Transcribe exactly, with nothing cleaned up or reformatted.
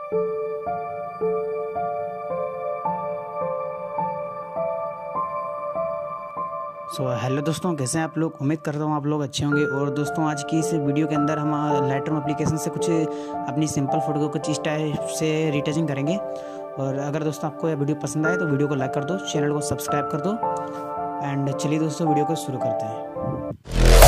सो so, hello दोस्तों, कैसे हैं आप लोग। उम्मीद करता हूँ आप लोग अच्छे होंगे। और दोस्तों, आज की इस वीडियो के अंदर हम लाइटरूम एप्लीकेशन से कुछ अपनी सिंपल फ़ोटो को कुछ इस टाइप से रिटचिंग करेंगे। और अगर दोस्तों आपको यह वीडियो पसंद आए तो वीडियो को लाइक कर दो, चैनल को सब्सक्राइब कर दो। एंड चलिए दोस्तों, वीडियो को शुरू करते हैं।